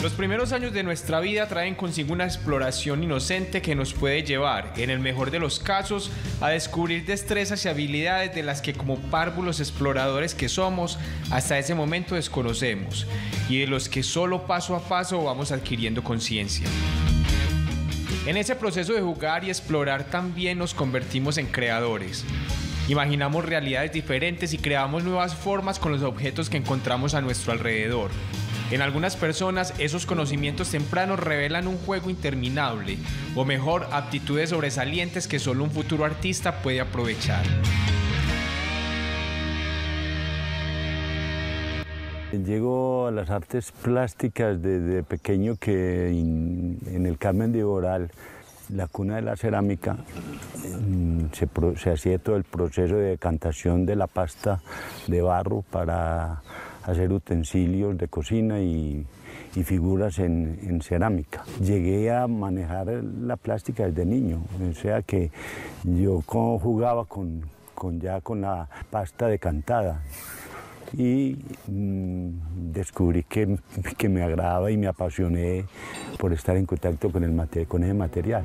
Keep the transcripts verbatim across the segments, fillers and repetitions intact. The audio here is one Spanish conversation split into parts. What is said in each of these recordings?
Los primeros años de nuestra vida traen consigo una exploración inocente que nos puede llevar, en el mejor de los casos, a descubrir destrezas y habilidades de las que como párvulos exploradores que somos, hasta ese momento desconocemos, y de los que solo paso a paso vamos adquiriendo conciencia. En ese proceso de jugar y explorar también nos convertimos en creadores. Imaginamos realidades diferentes y creamos nuevas formas con los objetos que encontramos a nuestro alrededor. En algunas personas, esos conocimientos tempranos revelan un juego interminable, o mejor, aptitudes sobresalientes que solo un futuro artista puede aprovechar. Llego a las artes plásticas desde pequeño, que en el Carmen de Boral, la cuna de la cerámica, se, se hacía todo el proceso de decantación de la pasta de barro para hacer utensilios de cocina y, y figuras en, en cerámica. Llegué a manejar la plástica desde niño, o sea que yo jugaba con, con ya con la pasta decantada y mmm, descubrí que, que me agradaba y me apasioné por estar en contacto con, el, con ese material.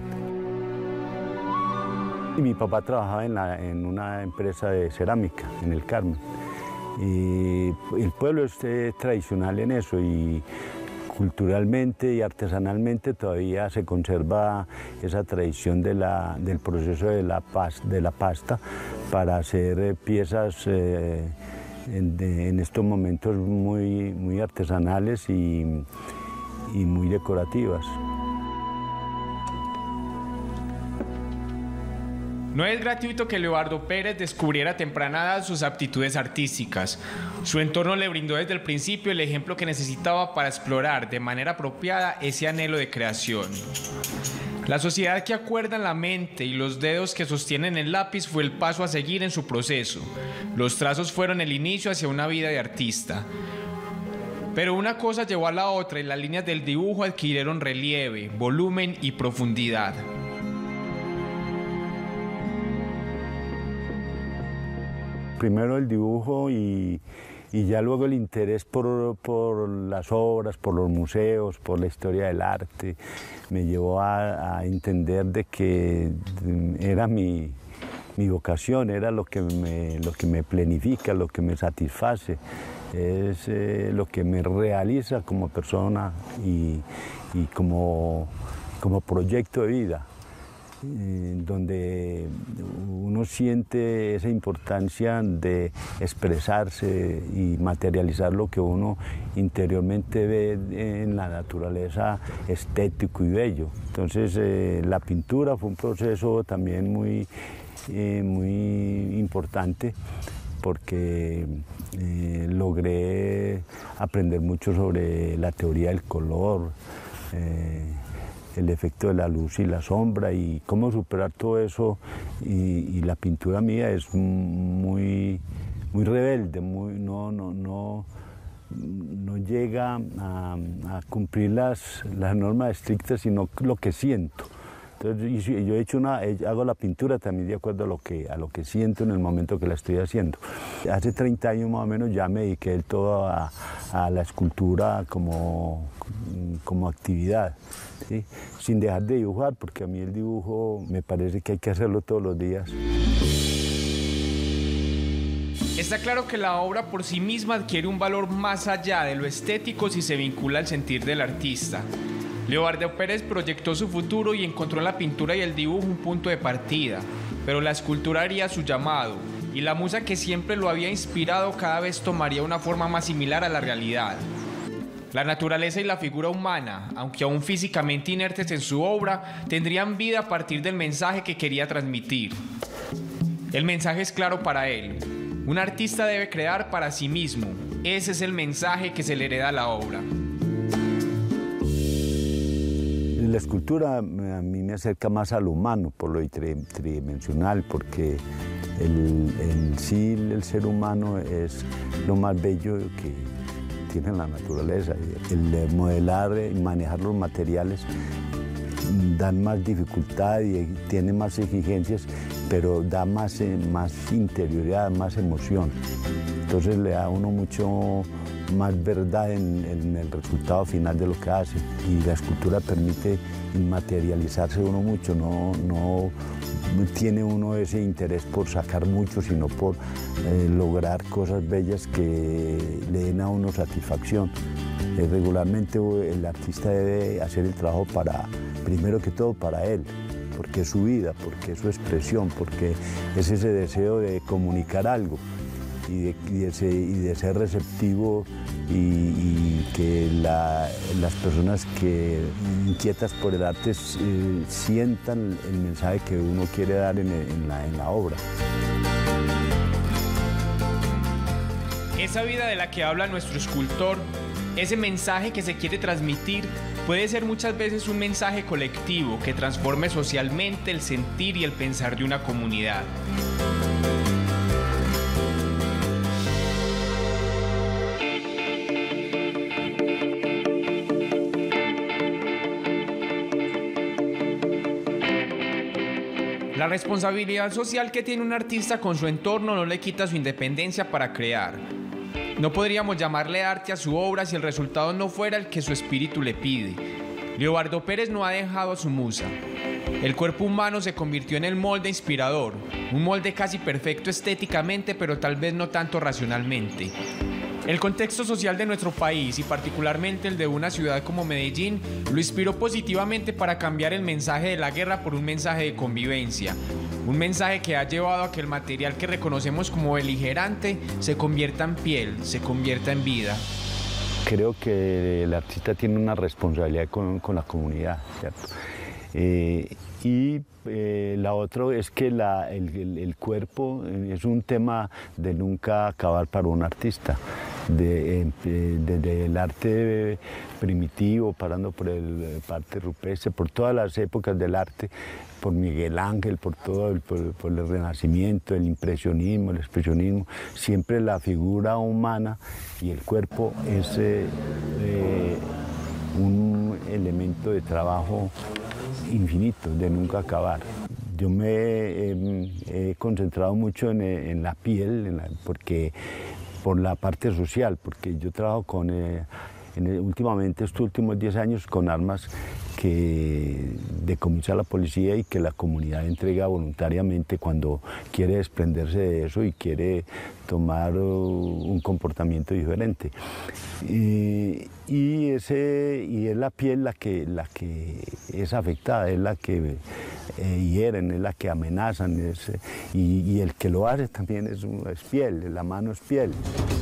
Y mi papá trabajaba en, la, en una empresa de cerámica en el Carmen. Y el pueblo es eh, tradicional en eso, y culturalmente y artesanalmente todavía se conserva esa tradición de la, del proceso de la, pas, de la pasta para hacer eh, piezas eh, en, de, en estos momentos muy, muy artesanales y, y muy decorativas. No es gratuito que Leobardo Pérez descubriera a temprana edad sus aptitudes artísticas. Su entorno le brindó desde el principio el ejemplo que necesitaba para explorar de manera apropiada ese anhelo de creación. La sociedad que acuerda en la mente y los dedos que sostienen el lápiz fue el paso a seguir en su proceso. Los trazos fueron el inicio hacia una vida de artista. Pero una cosa llevó a la otra y las líneas del dibujo adquirieron relieve, volumen y profundidad. Primero el dibujo y, y ya luego el interés por, por las obras, por los museos, por la historia del arte, me llevó a, a entender de que era mi, mi vocación, era lo que, me, lo que me planifica, lo que me satisface, es eh, lo que me realiza como persona y, y como, como proyecto de vida. Donde uno siente esa importancia de expresarse y materializar lo que uno interiormente ve en la naturaleza estético y bello. Entonces eh, la pintura fue un proceso también muy, eh, muy importante, porque eh, logré aprender mucho sobre la teoría del color, eh, el efecto de la luz y la sombra y cómo superar todo eso, y, y la pintura mía es muy, muy rebelde, muy, no, no, no, no llega a, a cumplir las, las normas estrictas, sino lo que siento. Entonces, yo he hecho una, hago la pintura también de acuerdo a lo, que, a lo que siento en el momento que la estoy haciendo. Hace treinta años más o menos ya me dediqué del todo a, a la escultura como, como actividad, ¿sí? Sin dejar de dibujar, porque a mí el dibujo me parece que hay que hacerlo todos los días. Está claro que la obra por sí misma adquiere un valor más allá de lo estético si se vincula al sentir del artista. Leobardo Pérez proyectó su futuro y encontró en la pintura y el dibujo un punto de partida, pero la escultura haría su llamado, y la musa que siempre lo había inspirado cada vez tomaría una forma más similar a la realidad. La naturaleza y la figura humana, aunque aún físicamente inertes en su obra, tendrían vida a partir del mensaje que quería transmitir. El mensaje es claro para él. Un artista debe crear para sí mismo. Ese es el mensaje que se le hereda a la obra. La escultura a mí me acerca más al humano, por lo tridimensional, porque el, en sí el ser humano es lo más bello que tiene la naturaleza. El modelar y manejar los materiales dan más dificultad y tiene más exigencias, pero da más, más interioridad, más emoción. Entonces le da a uno mucho, más verdad en, en el resultado final de lo que hace. Y la escultura permite inmaterializarse uno mucho, no, no tiene uno ese interés por sacar mucho, sino por eh, lograr cosas bellas que le den a uno satisfacción. Eh, regularmente el artista debe hacer el trabajo para, primero que todo para él, porque es su vida, porque es su expresión, porque es ese deseo de comunicar algo y de, y de, ser, y de ser receptivo y, y que la, las personas que inquietas por el arte eh, sientan el mensaje que uno quiere dar en, en, la, en la obra. Esa vida de la que habla nuestro escultor, ese mensaje que se quiere transmitir, puede ser muchas veces un mensaje colectivo que transforme socialmente el sentir y el pensar de una comunidad. La responsabilidad social que tiene un artista con su entorno no le quita su independencia para crear. No podríamos llamarle arte a su obra si el resultado no fuera el que su espíritu le pide. Leobardo Pérez no ha dejado a su musa. El cuerpo humano se convirtió en el molde inspirador, un molde casi perfecto estéticamente, pero tal vez no tanto racionalmente. El contexto social de nuestro país, y particularmente el de una ciudad como Medellín, lo inspiró positivamente para cambiar el mensaje de la guerra por un mensaje de convivencia. Un mensaje que ha llevado a que el material que reconocemos como beligerante se convierta en piel, se convierta en vida. Creo que el artista tiene una responsabilidad con, con la comunidad, ¿cierto? Eh, y eh, la otra es que la, el, el, el cuerpo es un tema de nunca acabar para un artista. Desde de, de, de el arte primitivo, pasando por el arte rupestre, por todas las épocas del arte, por Miguel Ángel, por todo el, por, por el Renacimiento, el impresionismo, el expresionismo, siempre la figura humana y el cuerpo es eh, eh, un elemento de trabajo infinito, de nunca acabar. Yo me he, he concentrado mucho en, en la piel, en la, porque por la parte social, porque yo trabajo con, eh, en el, últimamente, estos últimos diez años, con armas que decomisa la policía y que la comunidad entrega voluntariamente cuando quiere desprenderse de eso y quiere tomar uh, un comportamiento diferente. Y, y, ese, y es la piel la que, la que es afectada, es la que eh, hieren, es la que amenazan, es, y, y el que lo hace también es, es piel, la mano es piel.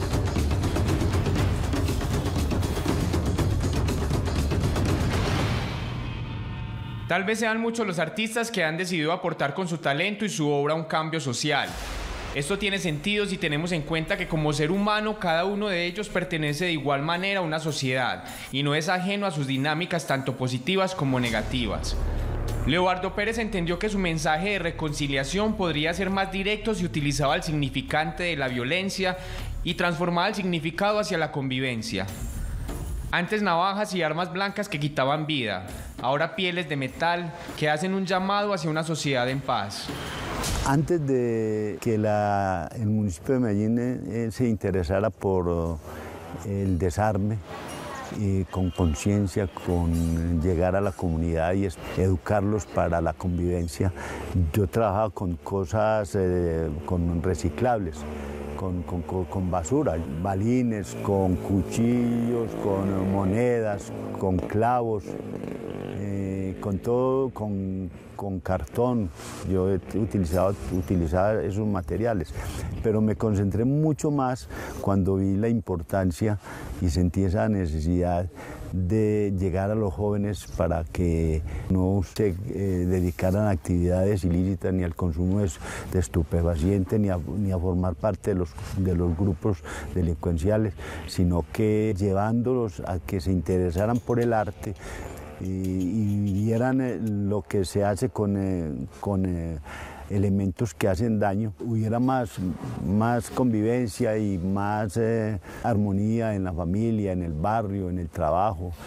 Tal vez sean muchos los artistas que han decidido aportar con su talento y su obra un cambio social. Esto tiene sentido si tenemos en cuenta que como ser humano cada uno de ellos pertenece de igual manera a una sociedad y no es ajeno a sus dinámicas tanto positivas como negativas. Leobardo Pérez entendió que su mensaje de reconciliación podría ser más directo si utilizaba el significante de la violencia y transformaba el significado hacia la convivencia. Antes navajas y armas blancas que quitaban vida, ahora pieles de metal que hacen un llamado hacia una sociedad en paz. Antes de que la, el municipio de Medellín eh, se interesara por uh, el desarme, y con conciencia, con llegar a la comunidad y educarlos para la convivencia, yo trabajaba con cosas, eh, con reciclables. Con, con, con basura, balines, con cuchillos, con monedas, con clavos, eh, con todo, con, con cartón. Yo he utilizado, utilizaba esos materiales, pero me concentré mucho más cuando vi la importancia y sentí esa necesidad de llegar a los jóvenes para que no se eh, dedicaran a actividades ilícitas ni al consumo de, de estupefacientes ni a, ni a formar parte de los, de los grupos delincuenciales, sino que llevándolos a que se interesaran por el arte y, y vieran eh, lo que se hace con, eh, con eh, elementos que hacen daño, hubiera más, más convivencia y más eh, armonía en la familia, en el barrio, en el trabajo,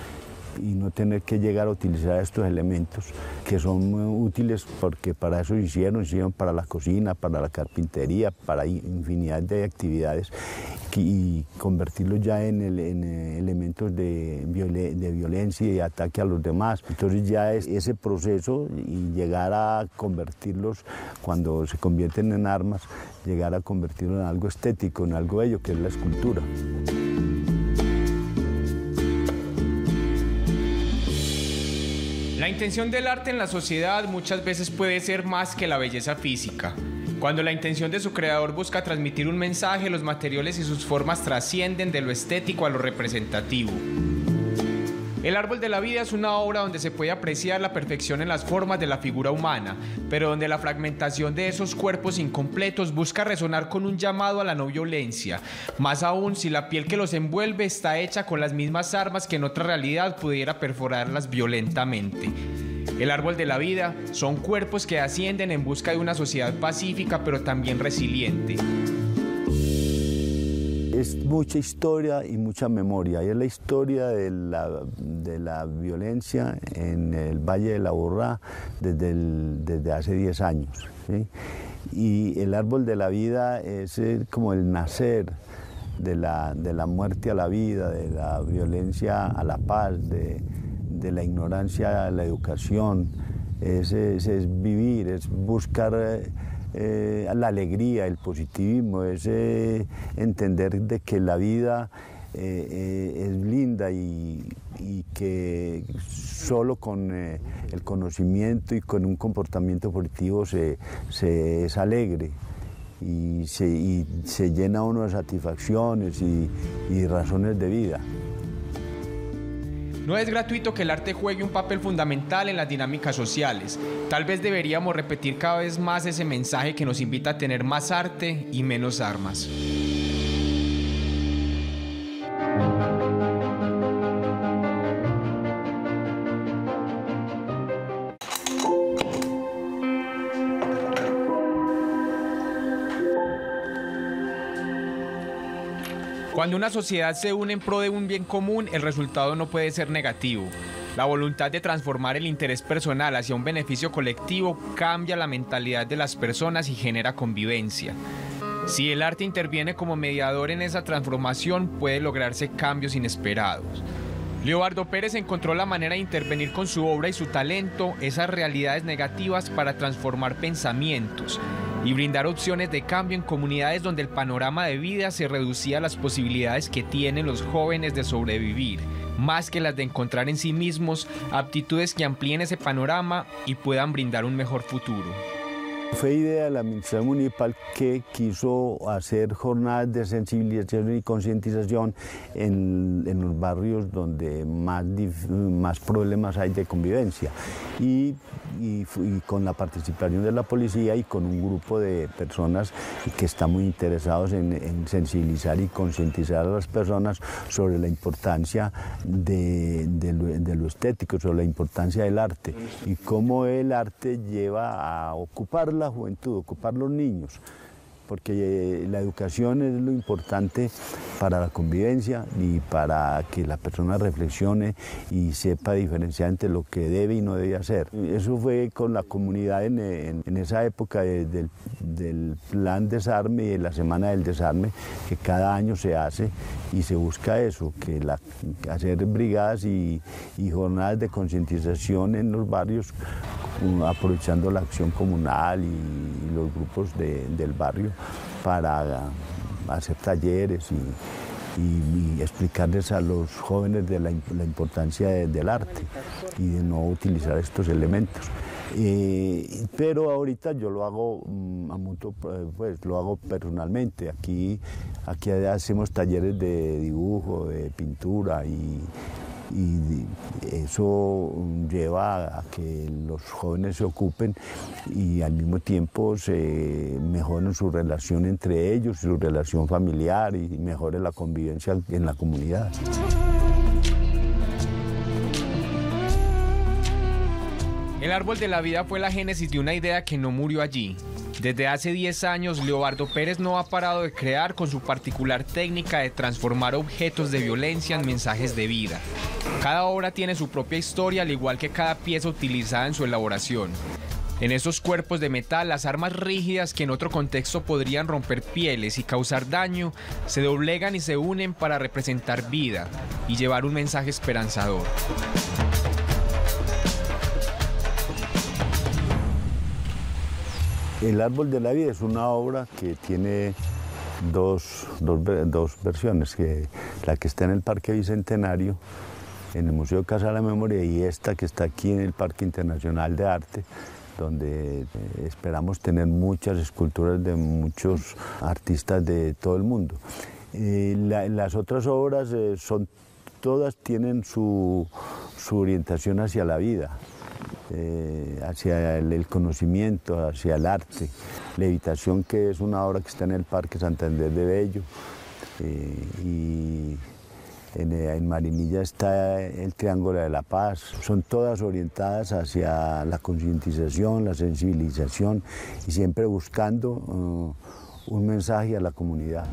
y no tener que llegar a utilizar estos elementos que son muy útiles porque para eso hicieron, hicieron para la cocina, para la carpintería, para infinidad de actividades y convertirlos ya en, el, en elementos de, violen, de violencia y ataque a los demás. Entonces ya es ese proceso y llegar a convertirlos, cuando se convierten en armas, llegar a convertirlos en algo estético, en algo bello, que es la escultura. La intención del arte en la sociedad muchas veces puede ser más que la belleza física. Cuando la intención de su creador busca transmitir un mensaje, los materiales y sus formas trascienden de lo estético a lo representativo. El Árbol de la Vida es una obra donde se puede apreciar la perfección en las formas de la figura humana, pero donde la fragmentación de esos cuerpos incompletos busca resonar con un llamado a la no violencia, más aún si la piel que los envuelve está hecha con las mismas armas que en otra realidad pudiera perforarlas violentamente. El Árbol de la Vida son cuerpos que ascienden en busca de una sociedad pacífica pero también resiliente. Es mucha historia y mucha memoria, y es la historia de la, de la violencia en el Valle de la Aburrá desde, el, desde hace diez años, ¿sí? Y el Árbol de la Vida es como el nacer de la, de la muerte a la vida, de la violencia a la paz, de, de la ignorancia a la educación. Es, es, es vivir, es buscar eh, la alegría, el positivismo, es eh, entender de que la vida eh, eh, es linda y, y que solo con eh, el conocimiento y con un comportamiento positivo se, se es alegre. Y se, y se llena uno de satisfacciones y, y razones de vida. No es gratuito que el arte juegue un papel fundamental en las dinámicas sociales. Tal vez deberíamos repetir cada vez más ese mensaje que nos invita a tener más arte y menos armas. Cuando una sociedad se une en pro de un bien común, el resultado no puede ser negativo. La voluntad de transformar el interés personal hacia un beneficio colectivo cambia la mentalidad de las personas y genera convivencia. Si el arte interviene como mediador en esa transformación, puede lograrse cambios inesperados. Leobardo Pérez encontró la manera de intervenir con su obra y su talento esas realidades negativas para transformar pensamientos y brindar opciones de cambio en comunidades donde el panorama de vida se reducía a las posibilidades que tienen los jóvenes de sobrevivir, más que las de encontrar en sí mismos aptitudes que amplíen ese panorama y puedan brindar un mejor futuro. Fue idea de la administración municipal que quiso hacer jornadas de sensibilización y concientización en, en los barrios donde más, más problemas hay de convivencia y, y, y con la participación de la policía y con un grupo de personas que están muy interesados en, en sensibilizar y concientizar a las personas sobre la importancia de, de, lo, de lo estético, sobre la importancia del arte y cómo el arte lleva a ocupar la juventud, ocupar los niños, porque la educación es lo importante para la convivencia y para que la persona reflexione y sepa diferenciar entre lo que debe y no debe hacer. Eso fue con la comunidad en, en, en esa época de, del, del plan desarme y de la semana del desarme, que cada año se hace y se busca eso, que la, hacer brigadas y, y jornadas de concientización en los barrios, aprovechando la acción comunal y, y los grupos de, del barrio para hacer talleres y, y, y explicarles a los jóvenes de la, la importancia de, del arte y de no utilizar estos elementos. Eh, pero ahorita yo lo hago, pues, lo hago personalmente. Aquí, aquí hacemos talleres de dibujo, de pintura y y eso lleva a que los jóvenes se ocupen y al mismo tiempo se mejoren su relación entre ellos, su relación familiar y mejore la convivencia en la comunidad. El Árbol de la Vida fue la génesis de una idea que no murió allí. Desde hace diez años, Leobardo Pérez no ha parado de crear con su particular técnica de transformar objetos de violencia en mensajes de vida. Cada obra tiene su propia historia, al igual que cada pieza utilizada en su elaboración. En estos cuerpos de metal, las armas rígidas que en otro contexto podrían romper pieles y causar daño, se doblegan y se unen para representar vida y llevar un mensaje esperanzador. El Árbol de la Vida es una obra que tiene dos, dos, dos versiones, que la que está en el Parque Bicentenario, en el Museo Casa de la Memoria, y esta que está aquí en el Parque Internacional de Arte, donde esperamos tener muchas esculturas de muchos artistas de todo el mundo. Eh, la, las otras obras eh, son, todas tienen su, su orientación hacia la vida, eh, hacia el, el conocimiento, hacia el arte. Levitación, que es una obra que está en el Parque Santander de Bello, eh, y En, en Marinilla está el Triángulo de la Paz. Son todas orientadas hacia la concientización, la sensibilización y siempre buscando uh, un mensaje a la comunidad.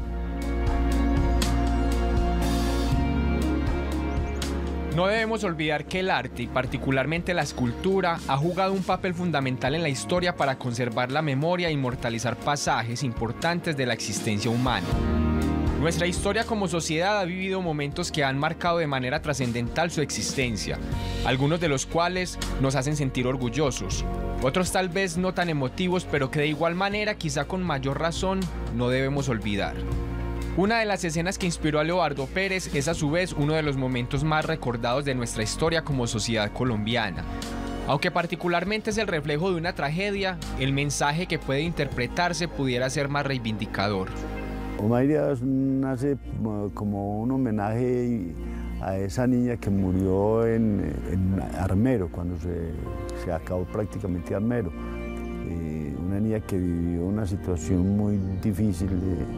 No debemos olvidar que el arte, y particularmente la escultura, ha jugado un papel fundamental en la historia para conservar la memoria e inmortalizar pasajes importantes de la existencia humana. Nuestra historia como sociedad ha vivido momentos que han marcado de manera trascendental su existencia, algunos de los cuales nos hacen sentir orgullosos, otros tal vez no tan emotivos, pero que de igual manera, quizá con mayor razón, no debemos olvidar. Una de las escenas que inspiró a Leobardo Pérez es a su vez uno de los momentos más recordados de nuestra historia como sociedad colombiana. Aunque particularmente es el reflejo de una tragedia, el mensaje que puede interpretarse pudiera ser más reivindicador. Omar Díaz nace como un homenaje a esa niña que murió en, en Armero, cuando se, se acabó prácticamente Armero. Eh, una niña que vivió una situación muy difícil.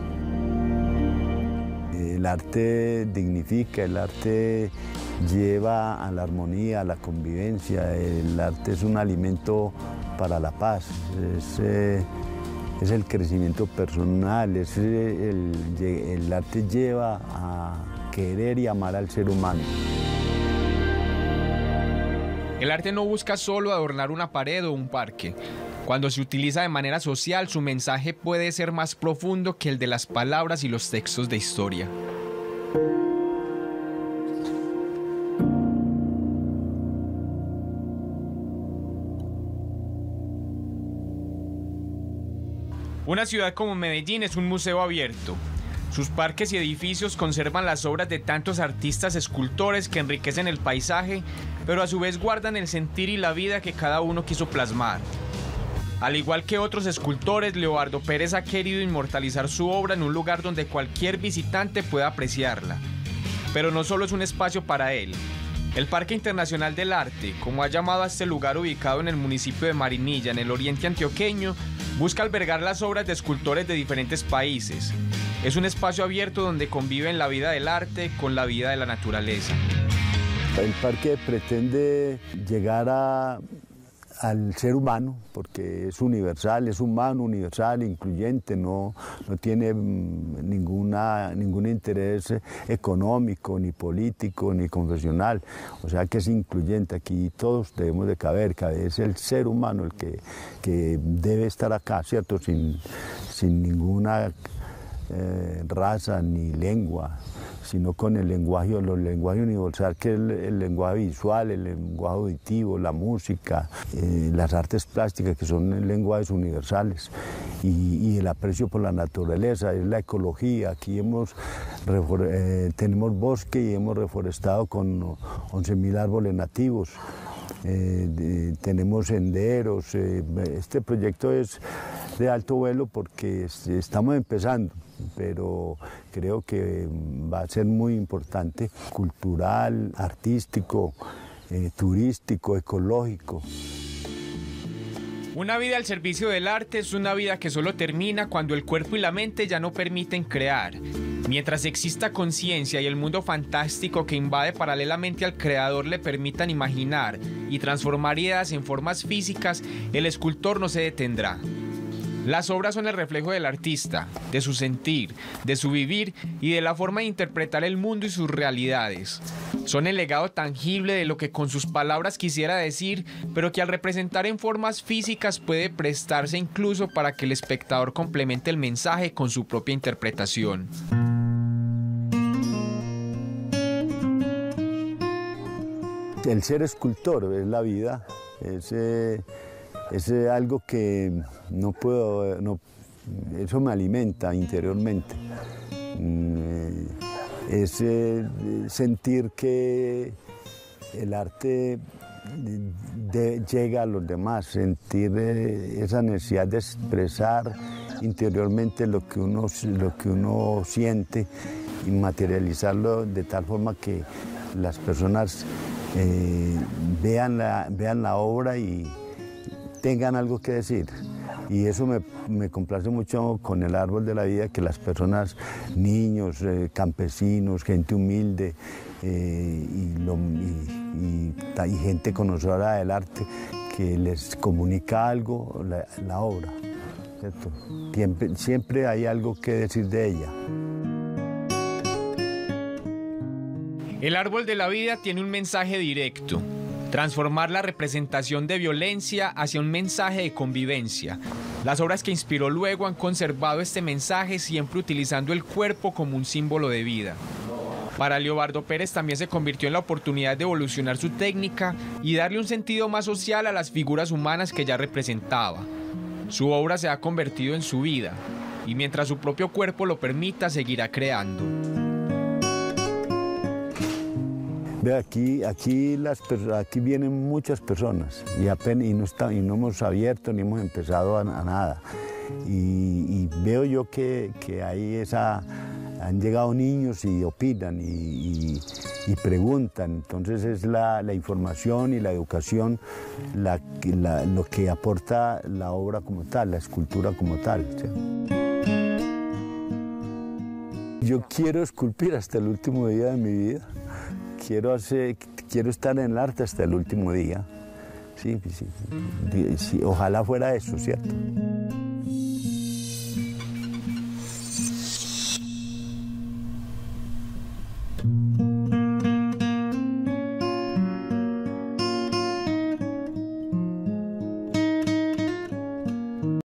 Eh, el arte dignifica, el arte lleva a la armonía, a la convivencia, el arte es un alimento para la paz. Es, eh, Es el crecimiento personal, es el, el arte lleva a querer y amar al ser humano. El arte no busca solo adornar una pared o un parque. Cuando se utiliza de manera social, su mensaje puede ser más profundo que el de las palabras y los textos de historia. Una ciudad como Medellín es un museo abierto. Sus parques y edificios conservan las obras de tantos artistas escultores que enriquecen el paisaje, pero a su vez guardan el sentir y la vida que cada uno quiso plasmar. Al igual que otros escultores, Leobardo Pérez ha querido inmortalizar su obra en un lugar donde cualquier visitante pueda apreciarla. Pero no solo es un espacio para él. El Parque Internacional del Arte, como ha llamado a este lugar ubicado en el municipio de Marinilla, en el oriente antioqueño, busca albergar las obras de escultores de diferentes países. Es un espacio abierto donde conviven la vida del arte con la vida de la naturaleza. El parque pretende llegar a, al ser humano, porque es universal, es humano, universal, incluyente, no, no tiene ninguna, ningún interés económico, ni político, ni confesional, o sea que es incluyente, aquí todos debemos de caber, es el ser humano el que, que debe estar acá, ¿cierto? Sin, sin ninguna eh, raza ni lengua, sino con el lenguaje, los lenguajes universal, que es el, el lenguaje visual, el lenguaje auditivo, la música, eh, las artes plásticas, que son lenguajes universales, y, y el aprecio por la naturaleza, es la ecología. Aquí hemos, eh, tenemos bosque y hemos reforestado con once mil árboles nativos. Eh, de, tenemos senderos. Eh, este proyecto es de alto vuelo porque es, estamos empezando, pero creo que va a ser muy importante, cultural, artístico, eh, turístico, ecológico. Una vida al servicio del arte es una vida que solo termina cuando el cuerpo y la mente ya no permiten crear. Mientras exista conciencia y el mundo fantástico que invade paralelamente al creador le permitan imaginar y transformar ideas en formas físicas, el escultor no se detendrá. Las obras son el reflejo del artista, de su sentir, de su vivir y de la forma de interpretar el mundo y sus realidades. Son el legado tangible de lo que con sus palabras quisiera decir, pero que al representar en formas físicas puede prestarse incluso para que el espectador complemente el mensaje con su propia interpretación. El ser escultor es la vida, es, eh, es eh, algo que no puedo, no, eso me alimenta interiormente. Mm, es eh, sentir que el arte de, llega a los demás, sentir eh, esa necesidad de expresar interiormente lo que uno, lo que uno siente y materializarlo de tal forma que las personas eh, vean, la, vean la obra y tengan algo que decir. Y eso me, me complace mucho con el Árbol de la Vida, que las personas, niños, eh, campesinos, gente humilde eh, y, lo, y, y, y gente conocedora del arte, que les comunica algo, la, la obra, ¿cierto? Siempre, siempre hay algo que decir de ella. El Árbol de la Vida tiene un mensaje directo: transformar la representación de violencia hacia un mensaje de convivencia. Las obras que inspiró luego han conservado este mensaje, siempre utilizando el cuerpo como un símbolo de vida. Para Leobardo Pérez también se convirtió en la oportunidad de evolucionar su técnica y darle un sentido más social a las figuras humanas que ya representaba. Su obra se ha convertido en su vida, y mientras su propio cuerpo lo permita, seguirá creando. Ve, aquí, aquí, las, aquí vienen muchas personas y, apenas, y, no está, y no hemos abierto ni hemos empezado a, a nada. Y, y veo yo que, que ahí esa, han llegado niños y opinan y, y, y preguntan. Entonces es la, la información y la educación la, la, lo que aporta la obra como tal, la escultura como tal, ¿sí? Yo quiero esculpir hasta el último día de mi vida. Quiero, hacer, quiero estar en el arte hasta el último día. Sí, sí, sí, ojalá fuera eso, ¿cierto?